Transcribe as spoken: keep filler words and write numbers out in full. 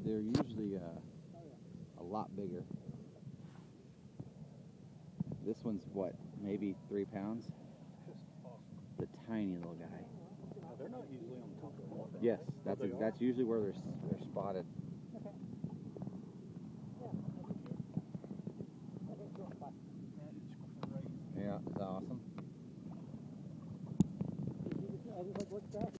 they're usually uh, a lot bigger. This one's what, maybe three pounds? The tiny little guy. Now, they're not usually on top of the water. Yes, that's they that's are? usually where they're they're spotted. Yeah, that's awesome.